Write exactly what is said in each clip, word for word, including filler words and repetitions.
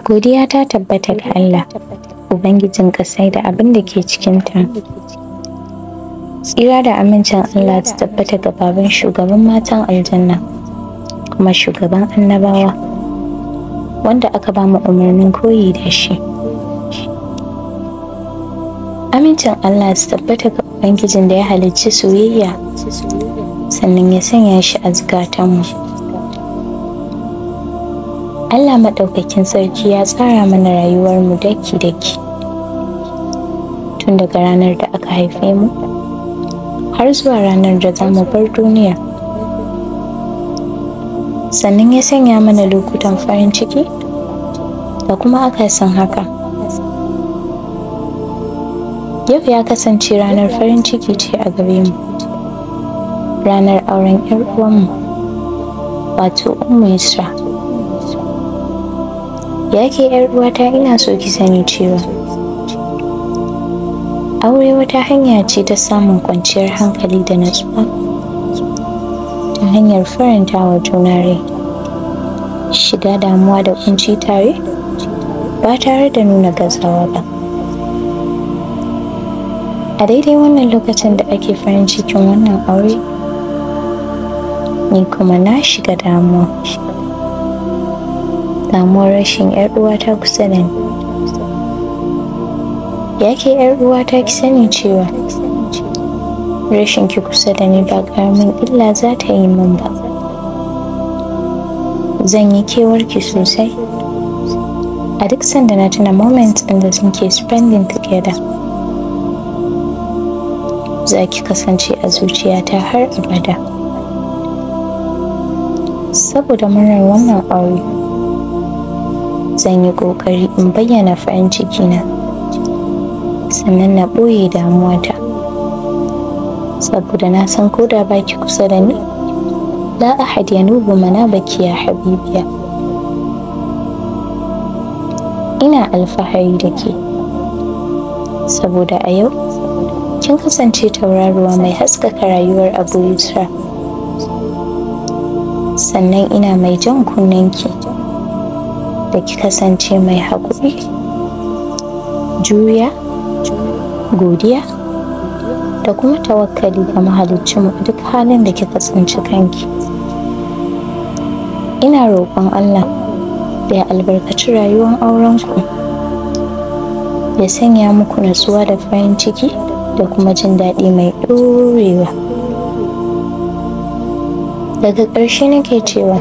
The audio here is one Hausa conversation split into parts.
Godiya ta tabbata ga Allah, Ubangijin ƙasai da abin da ke cikinta. Tsira da amincin Allah ta tabbata ga baban shugaban matan aljanna, kuma shugaban annabawa, wanda aka ba mu umarnin koyi da shi. Amincin Allah ta tabbata ga Ubangijin da ya halicci soyayya, sannan ya sanya shi a zukatanmu. Allah maɗaukakin sarki ya tsara mana rayuwarmu daki-daki, tun daga ranar da aka haife mu har zuwa ranar da za mu bar duniya. Sannan ya sanya mana lokutan farin ciki da kuma akasin haka. Yau ya kasance ranar farin ciki ce a gare mu, ranar auren 'yar uwanmu, wato Ummu Yusra. Ya ke 'yar uwata, ina so ki sani cewa aure wata hanya ce ta samun kwanciyar hankali da natsuwa ta hanyar faranta wa juna rai, shiga damuwa da kunci tare ba tare da nuna gazawa ba. A daidai wannan lokacin da ake farin cikin wannan aure, ni kuma na shiga damuwa. Damuwar rashin 'yar uwata kusa da ni. Ya ke 'yar uwata, ki sani cewa rashin ki kusa da ni ba ƙaramin illa za ta yi min ba. Zan yi kewarki sosai a duk sanda na tuna moments ɗin da muke spending together. Za ki kasance a zuciyata har abada. Saboda murnar wannan aure, zan yi ƙoƙari in bayyana farin cikina, sannan na ɓoye damuwata, saboda na san ko da baki kusa da ni, la ahad yanubu manabaki ya habibiya. Ina alfahari da ke, saboda a yau kin kasance tauraruwa mai haskaka rayuwar Abu Yusra. Sannan ina mai jan kunnenki da ki kasance mai haƙuri, juriya, godiya da kuma tawakkali ga mahaliccinmu a duk halin da kika tsinci kanki. Ina roƙon Allah da ya albarkaci rayuwar aurenku, ya sanya muku natsuwa da farin ciki da kuma jin daɗi mai ɗorewa. Daga ƙarshe nake cewa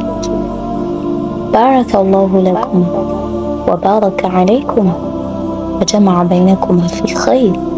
بارك الله لكم وبارك عليكم وجمع بينكم في خير.